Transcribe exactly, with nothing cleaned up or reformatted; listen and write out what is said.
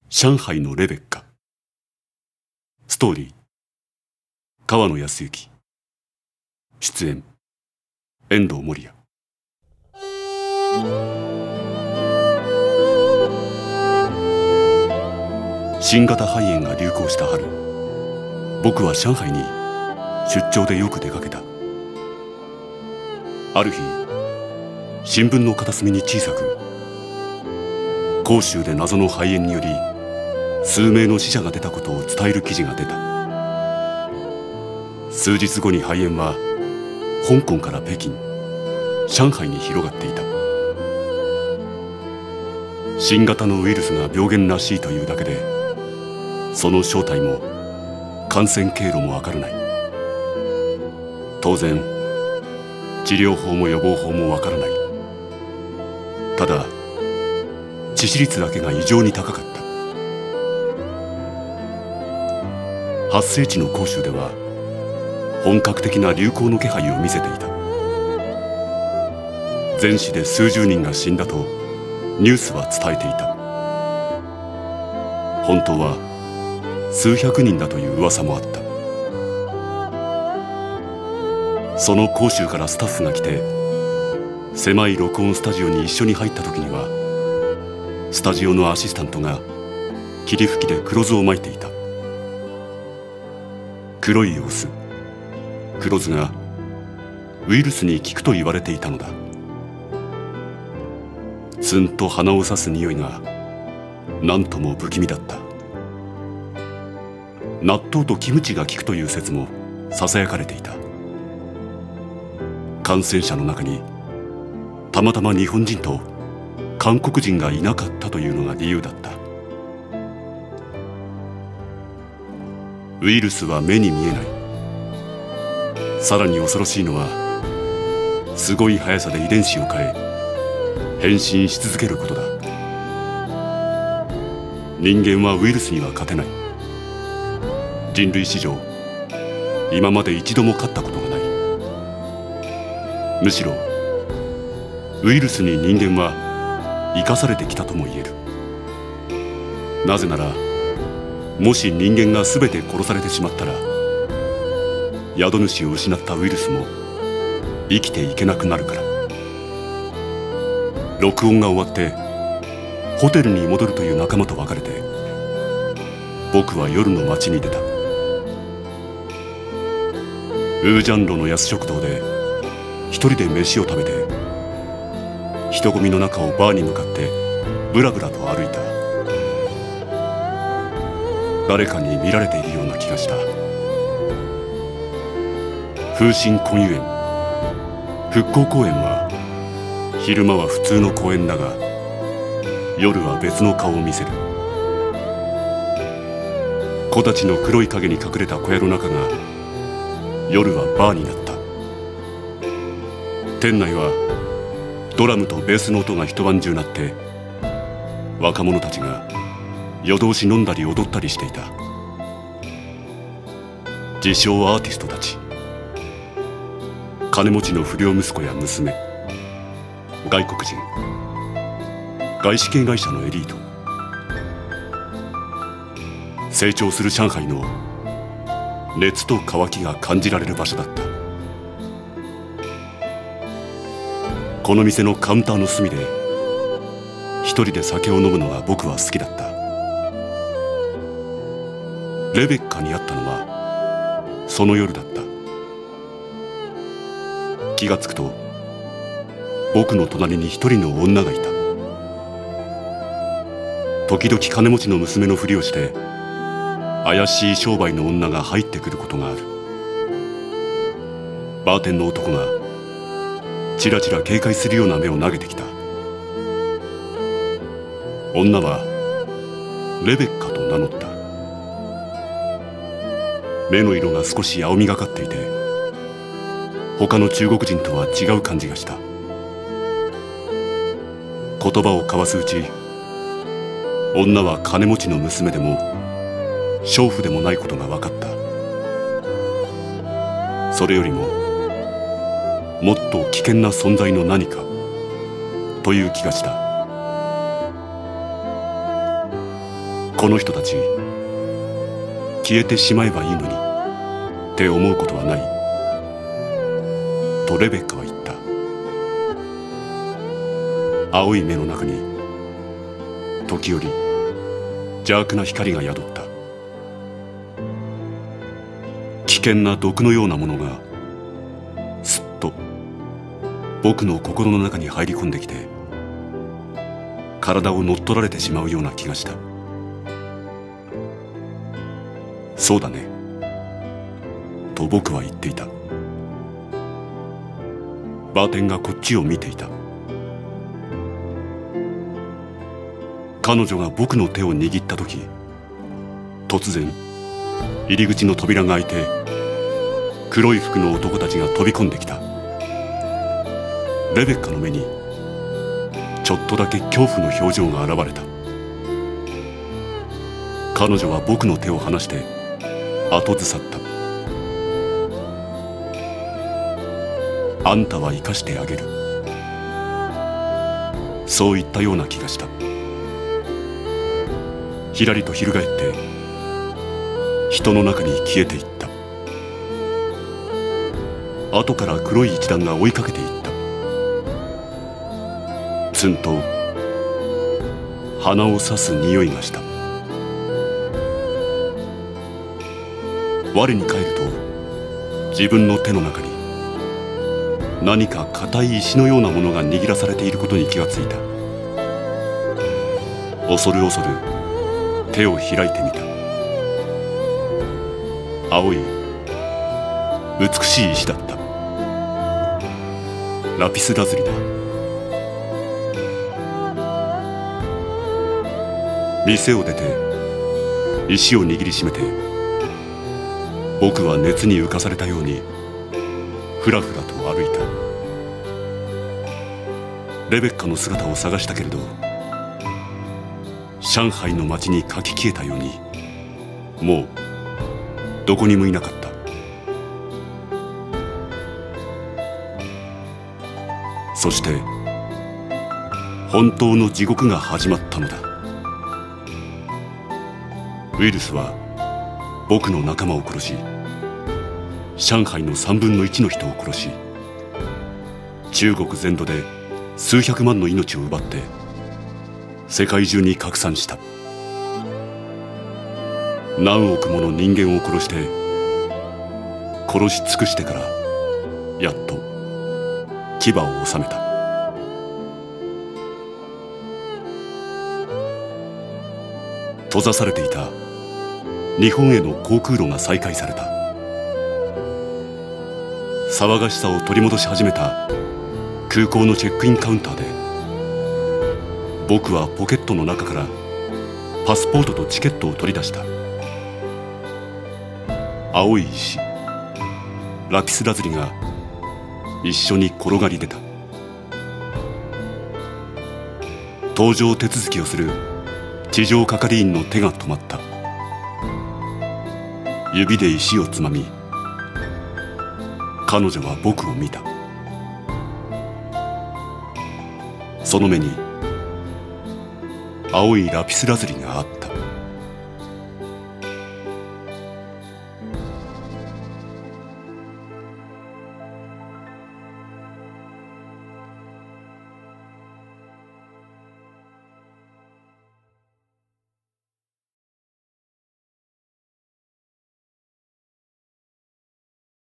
上海のレベッカ。ストーリー、川野康之。出演、遠藤守也。新型肺炎が流行した春、僕は上海に出張でよく出かけた。ある日、新聞の片隅に小さく、広州で謎の肺炎により数名の死者が出たことを伝える記事が出た。数日後に肺炎は香港から北京、上海に広がっていた。新型のウイルスが病原らしいというだけで、その正体も感染経路もわからない。当然治療法も予防法もわからない。ただ致死率だけが異常に高かった。発生地の広州では本格的な流行の気配を見せていた。全市で数十人が死んだとニュースは伝えていた。本当は数百人だという噂もあった。その広州からスタッフが来て狭い録音スタジオに一緒に入った時には、スタジオのアシスタントが霧吹きで黒酢をまいていた。黒い様子、黒酢がウイルスに効くと言われていたのだ。ツンと鼻を刺す匂いが何とも不気味だった。納豆とキムチが効くという説もささやかれていた。感染者の中にたまたま日本人と韓国人がいなかったというのが理由だった。ウイルスは目に見えない。さらに恐ろしいのは、すごい速さで遺伝子を変え変身し続けることだ。人間はウイルスには勝てない。人類史上今まで一度も勝ったことがない。むしろウイルスに人間は生かされてきたとも言える。なぜなら、もし人間が全て殺されてしまったら、宿主を失ったウイルスも生きていけなくなるから。録音が終わってホテルに戻るという仲間と別れて、僕は夜の街に出た。ウージャンロの安食堂で一人で飯を食べて、人混みの中をバーに向かってブラブラと歩いた。誰かに見られているような気がした。風神根湯園、復興公園は昼間は普通の公園だが、夜は別の顔を見せる。木立の黒い影に隠れた小屋の中が夜はバーになった。店内はドラムとベースの音が一晩中鳴って、若者たちが夜通し飲んだり踊ったりしていた。自称アーティストたち、金持ちの不良息子や娘、外国人、外資系会社のエリート。成長する上海の熱と渇きが感じられる場所だった。この店のカウンターの隅で一人で酒を飲むのが僕は好きだった。レベッカに会ったのはその夜だった。気がつくと僕の隣に一人の女がいた。時々金持ちの娘のふりをして怪しい商売の女が入ってくることがある。バーテンの男がチラチラ警戒するような目を投げてきた。女はレベッカと名乗った。目の色が少し青みがかっていて、他の中国人とは違う感じがした。言葉を交わすうち、女は金持ちの娘でも娼婦でもないことが分かった。それよりももっと危険な存在の何かという気がした。 この人たち消えてしまえばいいのにって思うことはないとレベッカは言った。青い目の中に時折邪悪な光が宿った。危険な毒のようなものがすっと僕の心の中に入り込んできて体を乗っ取られてしまうような気がした。そうだねと僕は言っていた。バーテンがこっちを見ていた。彼女が僕の手を握った時、突然入り口の扉が開いて黒い服の男たちが飛び込んできた。レベッカの目にちょっとだけ恐怖の表情が現れた。彼女は僕の手を離して後ずさった。あんたは生かしてあげる、そう言ったような気がした。ひらりと翻って人の中に消えていった。後から黒い一団が追いかけていった。ツンと鼻を刺す匂いがした。我に返ると自分の手の中に何か硬い石のようなものが握らされていることに気がついた。恐る恐る手を開いてみた。青い美しい石だった。ラピスラズリだ。店を出て石を握りしめて、僕は熱に浮かされたようにふらふらと歩いた。レベッカの姿を探したけれど、上海の街にかき消えたようにもうどこにもいなかった。そして本当の地獄が始まったのだ。ウイルスは僕の仲間を殺し、上海の三分の一の人を殺し、中国全土で数百万の命を奪って世界中に拡散した。何億もの人間を殺して殺し尽くしてからやっと牙を収めた。閉ざされていた日本への航空路が再開された。騒がしさを取り戻し始めた空港のチェックインカウンターで、僕はポケットの中からパスポートとチケットを取り出した。青い石、ラピスラズリが一緒に転がり出た。搭乗手続きをする地上係員の手が止まった。指で石をつまみ、彼女は僕を見た。その目に青いラピスラズリがあった。